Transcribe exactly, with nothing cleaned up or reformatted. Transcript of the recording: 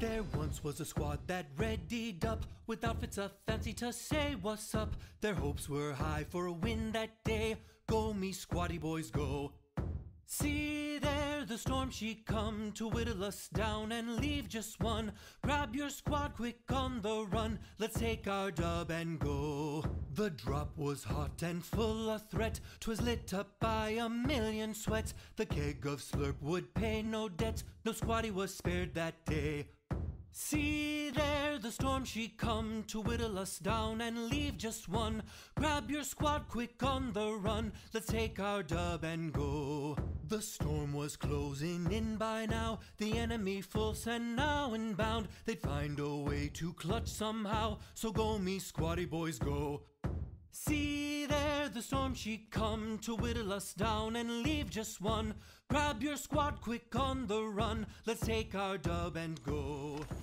There once was a squad that readied up with outfits a fancy to say what's up. Their hopes were high for a win that day. Go me squatty boys go. See there the storm she come to whittle us down and leave just one. Grab your squad quick on the run, let's take our dub and go. The drop was hot and full of threat, 'twas lit up by a million sweats. The keg of slurp would pay no debt, no squatty was spared that day. See there the storm she come to whittle us down and leave just one. Grab your squad quick on the run, let's take our dub and go. The storm was closing in by now, the enemy full send now and bound. They'd find a way to clutch somehow, so go me squatty boys go. See there the storm she come to whittle us down and leave just one. Grab your squad quick on the run, let's take our dub and go.